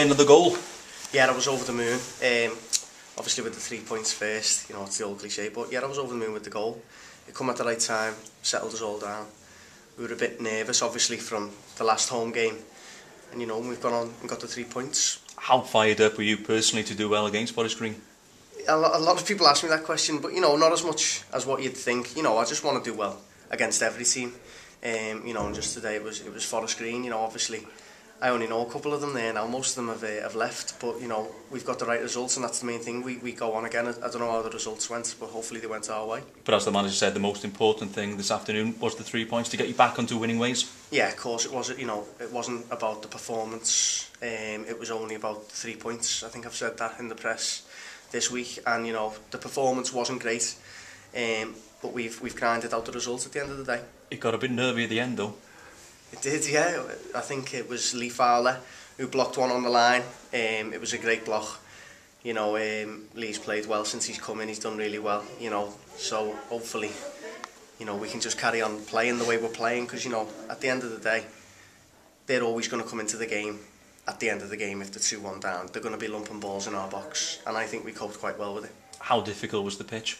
end of the goal? Yeah, I was over the moon. Obviously with the 3 points first, you know, it's the old cliche, but yeah, I was over the moon with the goal. It come at the right time, settled us all down. We were a bit nervous, obviously, from the last home game. And, you know, we've gone on and got the 3 points. How fired up were you personally to do well against Forest Green? A lot of people ask me that question, but, you know, not as much as what you'd think. You know, I just want to do well against every team. You know, and just today it was Forest Green. You know, obviously I only know a couple of them there now. Most of them have left, but you know, we've got the right results, and that's the main thing. We go on again. I don't know how the results went, but hopefully they went our way. But as the manager said, the most important thing this afternoon was the 3 points to get you back onto winning ways. Yeah, of course it was. You know, it wasn't about the performance. It was only about the 3 points. I think I've said that in the press this week, and you know, the performance wasn't great. But we've grinded out the results at the end of the day. It got a bit nervy at the end though. It did, yeah. I think it was Lee Fowler who blocked one on the line. It was a great block. You know, Lee's played well since he's come in. He's done really well. You know, so hopefully, you know, we can just carry on playing the way we're playing, because you know, at the end of the day, they're always going to come into the game. At the end of the game, if they're 2-1 down, they're going to be lumping balls in our box, and I think we coped quite well with it. How difficult was the pitch?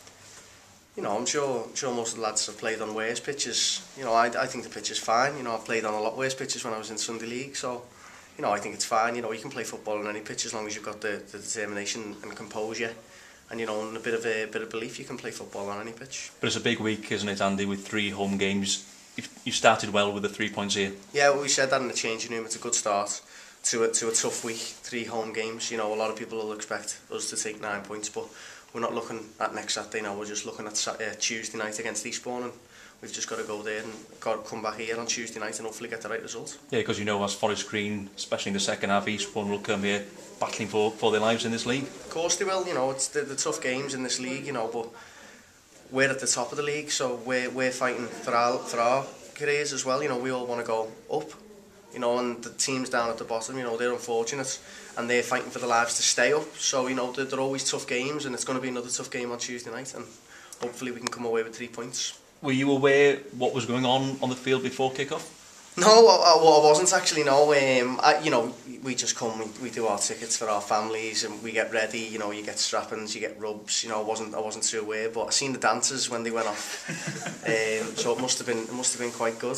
You know, I'm sure most of the lads have played on worse pitches. You know, I think the pitch is fine. You know, I've played on a lot worse pitches when I was in Sunday League, so you know, I think it's fine. You know, you can play football on any pitch as long as you've got the determination and composure, and you know, and a bit of belief. You can play football on any pitch. But it's a big week, isn't it, Andy? With 3 home games, you started well with the 3 points here. Yeah, well, we said that in the changing room. It's a good start to a tough week. 3 home games. You know, a lot of people will expect us to take 9 points, but we're not looking at next Saturday now. We're just looking at Tuesday night against Eastbourne, and we've just got to go there and got to come back here on Tuesday night and hopefully get the right result. Yeah, because you know, as Forest Green, especially in the second half, Eastbourne will come here battling for their lives in this league. Of course they will. You know, it's the tough games in this league. You know, but we're at the top of the league, so we're fighting for our careers as well. You know, we all want to go up. You know, and the teams down at the bottom, you know, they're unfortunate and they're fighting for their lives to stay up. So, you know, they're always tough games, and it's going to be another tough game on Tuesday night, and hopefully we can come away with 3 points. Were you aware what was going on the field before kick-off? No, I wasn't actually, no. You know, we just come, we do our tickets for our families, and we get ready. You know, you get strappings, you get rubs. You know, I wasn't too aware, but I seen the dancers when they went off. So it must have been quite good.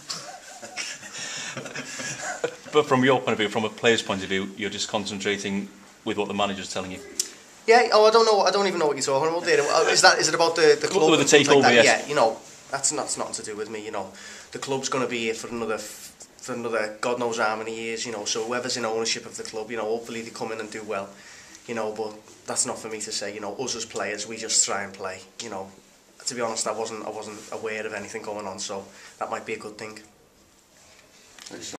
But from your point of view, from a player's point of view, you're just concentrating with what the manager's telling you. Yeah. Oh, I don't know. I don't even know what you're talking about there. Is it about the club? With the takeover, like yes. Yeah. You know, that's nothing to do with me. You know, the club's going to be here for another God knows how many years. You know, so whoever's in ownership of the club, you know, hopefully they come in and do well. You know, but that's not for me to say. You know, us as players, we just try and play. You know, to be honest, I wasn't aware of anything going on, so that might be a good thing.